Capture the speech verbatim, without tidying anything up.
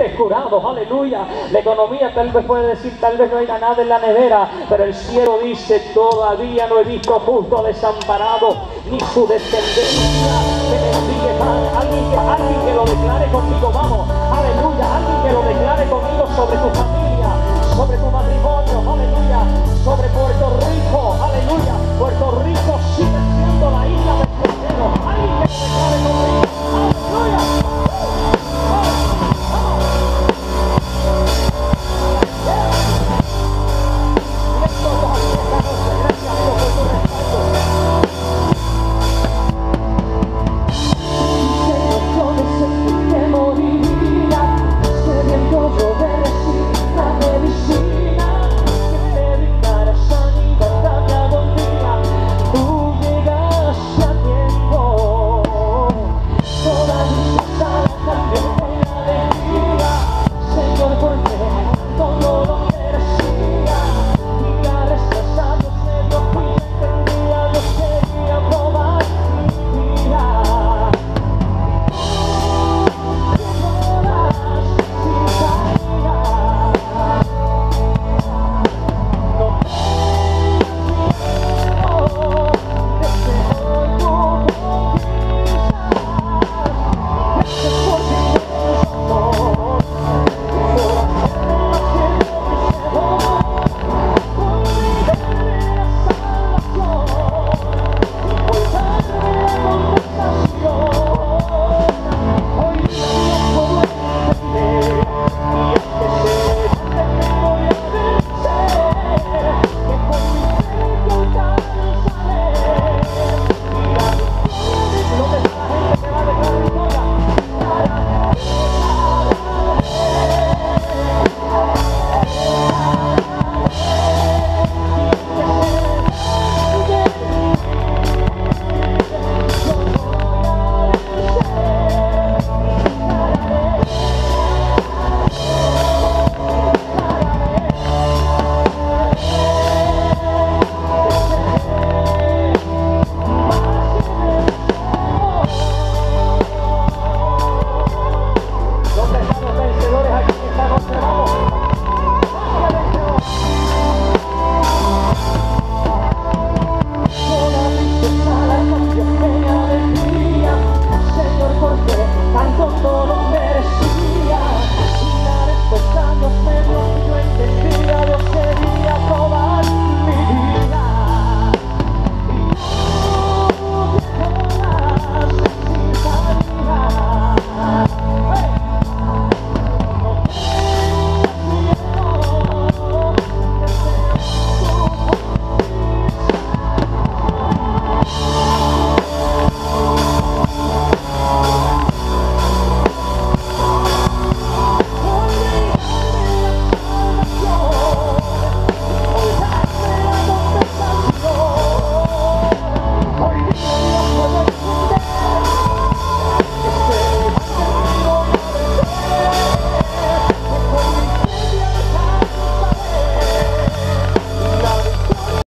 fuiste curado, aleluya. La economía tal vez puede decir, tal vez no haya nada en la nevera, pero el cielo dice, todavía no he visto justo desamparado, ni su descendencia que bendiga pan. Alguien que, alguien que lo declare conmigo, vamos, aleluya. Alguien que lo declare conmigo sobre tu familia, sobre tu matrimonio, aleluya, sobre Puerto Rico, aleluya. Puerto Rico sigue siendo la isla del Cordero. Alguien que lo declare conmigo, aleluya. Vencedores aquí estamos.